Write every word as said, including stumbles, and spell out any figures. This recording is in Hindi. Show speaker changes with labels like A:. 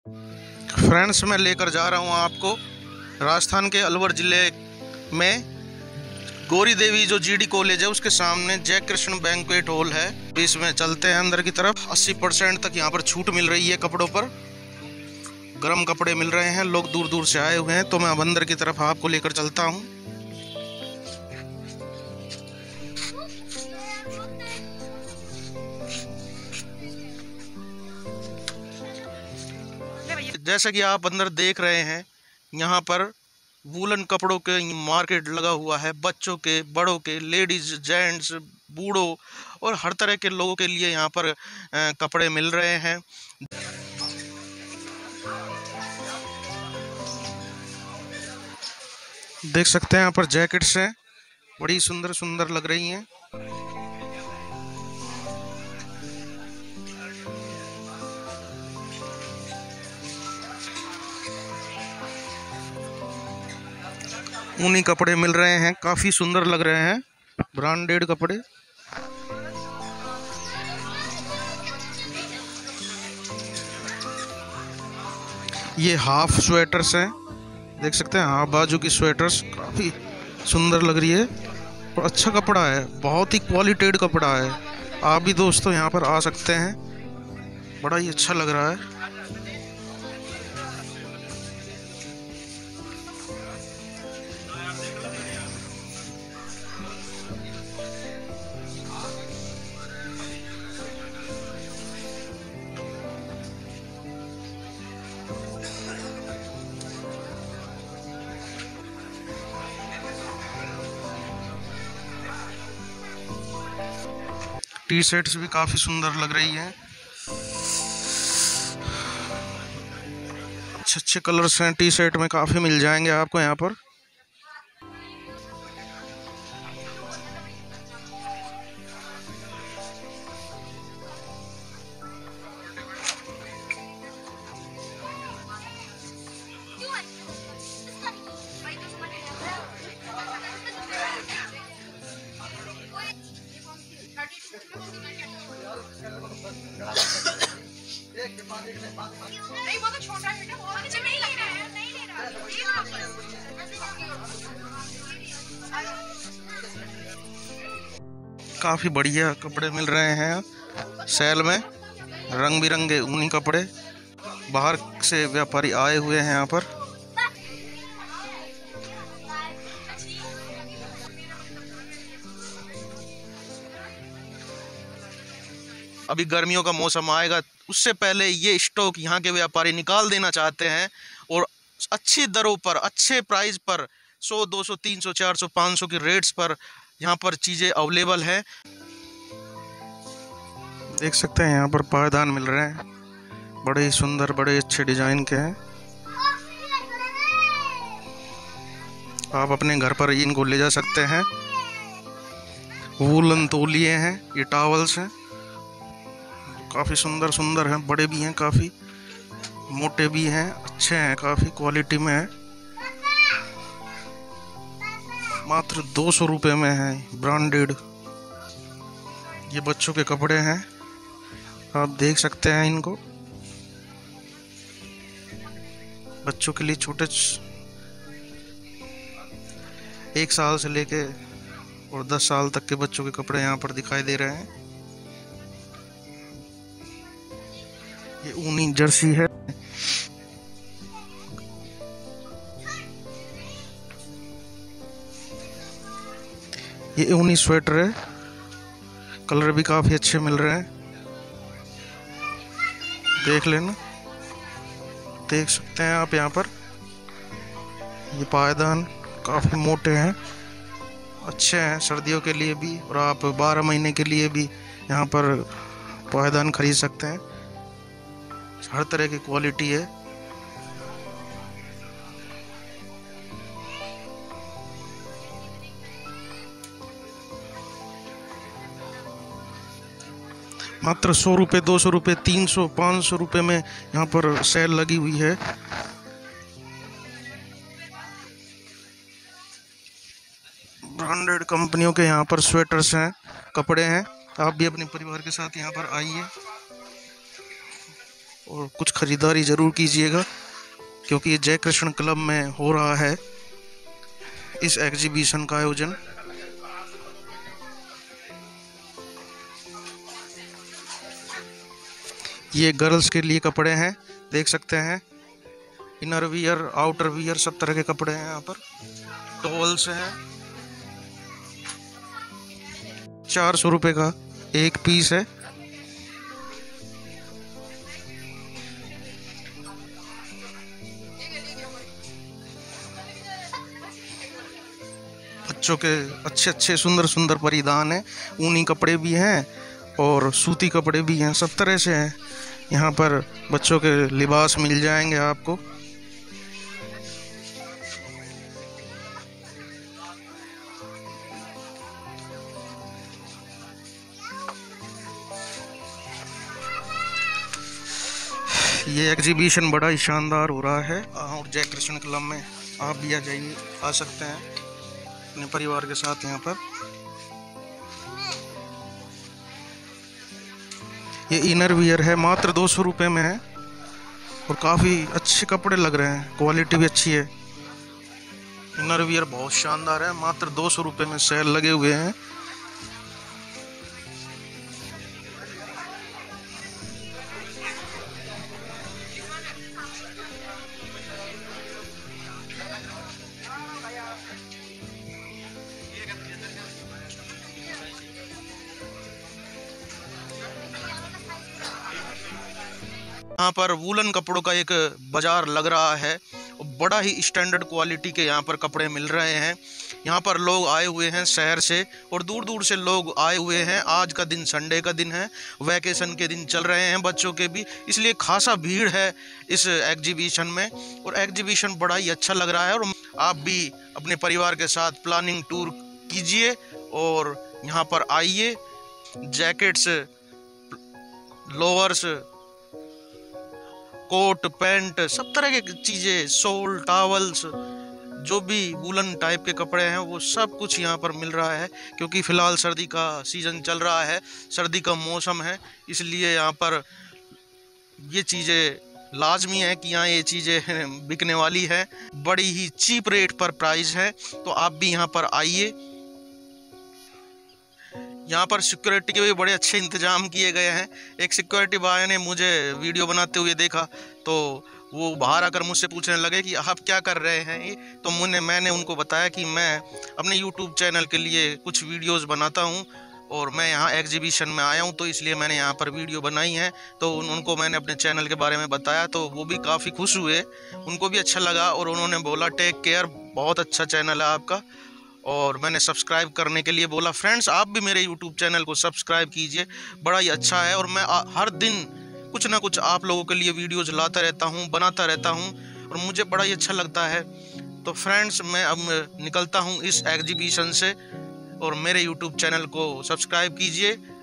A: फ्रेंड्स, मैं लेकर जा रहा हूँ आपको राजस्थान के अलवर ज़िले में गौरी देवी जो जीडी कॉलेज है उसके सामने जय कृष्ण बैंक्वेट हॉल है। इसमें चलते हैं अंदर की तरफ। अस्सी परसेंट तक यहाँ पर छूट मिल रही है कपड़ों पर। गर्म कपड़े मिल रहे हैं, लोग दूर दूर से आए हुए हैं, तो मैं अब अंदर की तरफ आपको लेकर चलता हूँ। जैसा कि आप अंदर देख रहे हैं, यहाँ पर वूलन कपड़ों के मार्केट लगा हुआ है। बच्चों के, बड़ों के, लेडीज, जेंट्स, बूढ़ों और हर तरह के लोगों के लिए यहाँ पर कपड़े मिल रहे हैं। देख सकते हैं यहाँ पर जैकेट्स हैं, बड़ी सुंदर सुंदर लग रही हैं। ऊनी कपड़े मिल रहे हैं, काफी सुंदर लग रहे हैं, ब्रांडेड कपड़े। ये हाफ स्वेटर्स हैं, देख सकते हैं, हाफ बाजू की स्वेटर्स काफी सुंदर लग रही है और अच्छा कपड़ा है, बहुत ही क्वालिटेड कपड़ा है। आप भी दोस्तों यहाँ पर आ सकते हैं, बड़ा ही अच्छा लग रहा है। टी शर्ट्स भी काफी सुंदर लग रही हैं, अच्छे अच्छे कलर्स हैं टी शर्ट में, काफी मिल जाएंगे आपको यहाँ पर।
B: नहीं वो तो छोटा है ना, वो मुझे नहीं लग रहा है, नहीं ले रहा है।
A: काफी बढ़िया कपड़े मिल रहे हैं सेल में, रंग बिरंगे ऊनी कपड़े। बाहर से व्यापारी आए हुए हैं यहाँ पर। अभी गर्मियों का मौसम आएगा, उससे पहले ये स्टॉक यहाँ के व्यापारी निकाल देना चाहते हैं और अच्छी दरों पर, अच्छे प्राइस पर, सौ, दो सौ, तीन सौ, चार सौ, पाँच सौ के रेट्स पर यहाँ पर चीज़ें अवेलेबल हैं। देख सकते हैं यहाँ पर पायदान मिल रहे हैं, बड़े ही सुंदर, बड़े अच्छे डिजाइन के हैं। आप अपने घर पर इनको ले जा सकते हैं। वूलन तौलिए हैं, ये टॉवल्स हैं, काफ़ी सुंदर सुंदर हैं, बड़े भी हैं, काफ़ी मोटे भी हैं, अच्छे हैं, काफ़ी क्वालिटी में है। मात्र दो सौ रुपये में है, ब्रांडेड। ये बच्चों के कपड़े हैं, आप देख सकते हैं इनको। बच्चों के लिए छोटे एक साल से लेके और दस साल तक के बच्चों के कपड़े यहाँ पर दिखाई दे रहे हैं। ये ऊनी जर्सी है, ये ऊनी स्वेटर है, कलर भी काफी अच्छे मिल रहे हैं, देख लेना। देख सकते हैं आप यहाँ पर, ये पायदान काफी मोटे हैं, अच्छे हैं सर्दियों के लिए भी, और आप बारह महीने के लिए भी यहाँ पर पायदान खरीद सकते हैं। हर तरह की क्वालिटी है। मात्र सौ रुपये, दो सौ रुपये, तीन सौ, पाँच सौ रुपये में यहाँ पर सेल लगी हुई है। ब्रांडेड कंपनियों के यहाँ पर स्वेटर्स हैं, कपड़े हैं। आप भी अपने परिवार के साथ यहाँ पर आइए। और कुछ खरीदारी ज़रूर कीजिएगा, क्योंकि ये जय कृष्ण क्लब में हो रहा है इस एग्जीबिशन का आयोजन। ये गर्ल्स के लिए कपड़े हैं, देख सकते हैं। इनर वियर, आउटर वियर, सब तरह के कपड़े हैं यहाँ पर। टॉवल्स हैं, चार सौ रुपये का एक पीस है। बच्चों के अच्छे अच्छे सुंदर सुंदर परिधान हैं, ऊनी कपड़े भी हैं और सूती कपड़े भी हैं, सब तरह से हैं। यहाँ पर बच्चों के लिबास मिल जाएंगे आपको। ये एग्जीबिशन बड़ा ही शानदार हो रहा है और जय कृष्ण क्लब में आप भी आ जाइए, आ सकते हैं अपने परिवार के साथ यहाँ पर। ये इनर वियर है, मात्र दो सौ रुपये में है और काफ़ी अच्छे कपड़े लग रहे हैं, क्वालिटी भी अच्छी है। इनर वियर बहुत शानदार है, मात्र दो सौ रुपये में सेल लगे हुए हैं। यहाँ पर वूलन कपड़ों का एक बाजार लग रहा है, बड़ा ही स्टैंडर्ड क्वालिटी के यहाँ पर कपड़े मिल रहे हैं। यहाँ पर लोग आए हुए हैं शहर से और दूर दूर से लोग आए हुए हैं। आज का दिन संडे का दिन है, वैकेशन के दिन चल रहे हैं बच्चों के भी, इसलिए खासा भीड़ है इस एग्जीबिशन में और एग्जीबिशन बड़ा ही अच्छा लग रहा है। और आप भी अपने परिवार के साथ प्लानिंग टूर कीजिए और यहाँ पर आइए। जैकेट्स, लोअर्स, कोट, पैंट, सब तरह की चीज़ें, शॉल, टॉवल्स, जो भी वूलन टाइप के कपड़े हैं वो सब कुछ यहाँ पर मिल रहा है। क्योंकि फ़िलहाल सर्दी का सीज़न चल रहा है, सर्दी का मौसम है, इसलिए यहाँ पर ये चीज़ें लाजमी है कि यहाँ ये चीज़ें बिकने वाली है। बड़ी ही चीप रेट पर प्राइस है, तो आप भी यहाँ पर आइए। यहाँ पर सिक्योरिटी के भी बड़े अच्छे इंतजाम किए गए हैं। एक सिक्योरिटी भाई ने मुझे वीडियो बनाते हुए देखा तो वो बाहर आकर मुझसे पूछने लगे कि आप क्या कर रहे हैं ये। तो मुझे मैंने उनको बताया कि मैं अपने यूट्यूब चैनल के लिए कुछ वीडियोस बनाता हूँ और मैं यहाँ एग्जीबिशन में आया हूँ, तो इसलिए मैंने यहाँ पर वीडियो बनाई है। तो उन, उनको मैंने अपने चैनल के बारे में बताया तो वो भी काफ़ी खुश हुए, उनको भी अच्छा लगा और उन्होंने बोला टेक केयर, बहुत अच्छा चैनल है आपका। और मैंने सब्सक्राइब करने के लिए बोला। फ्रेंड्स, आप भी मेरे यूट्यूब चैनल को सब्सक्राइब कीजिए, बड़ा ही अच्छा है और मैं आ, हर दिन कुछ ना कुछ आप लोगों के लिए वीडियोज़ लाता रहता हूँ, बनाता रहता हूँ और मुझे बड़ा ही अच्छा लगता है। तो फ्रेंड्स, मैं अब निकलता हूँ इस एग्जीबिशन से और मेरे यूट्यूब चैनल को सब्सक्राइब कीजिए।